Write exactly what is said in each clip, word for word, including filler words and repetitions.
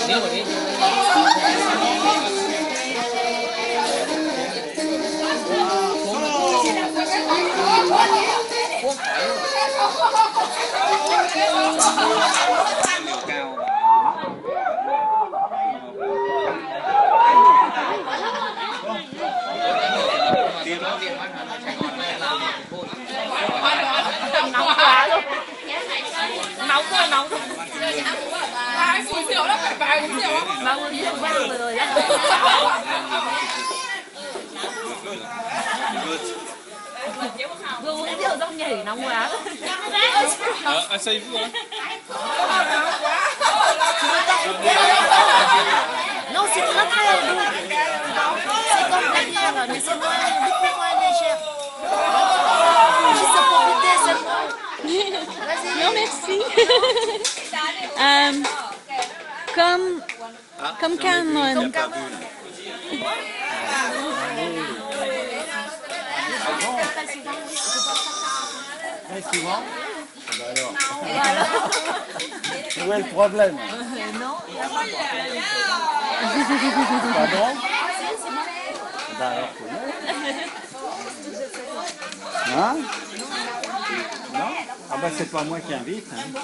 Nếu mà đi nóng quá luôn, nóng quá nóng quá. Bà uống rượu đó, phải bà uống rượu không? Bà uống rượu bao giờ rồi đó. Vừa uống rượu xong nhảy nóng quá. Euh, asseyez-vous. Hein. Non, c'est très très doux. C'est comme la bière, mais c'est moins, beaucoup moins légère. Juste pour goûter seulement. Vas-y. Non, merci. euh, comme, comme Cameron. Comme Cameron. Très souvent. Bah alors. Où est le problème? Non, il n'y a pas de problème. Pas bon? Bah alors c'est bon. Hein? Non? Ah bah c'est pas moi qui invite. Hein.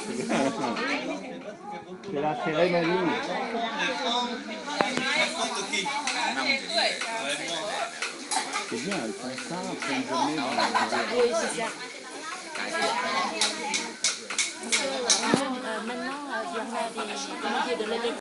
C'est la cérémonie. C'est bien, ils font ça après une journée dans la Oui, c'est ça. Euh, maintenant, il y en a des, comment dire, de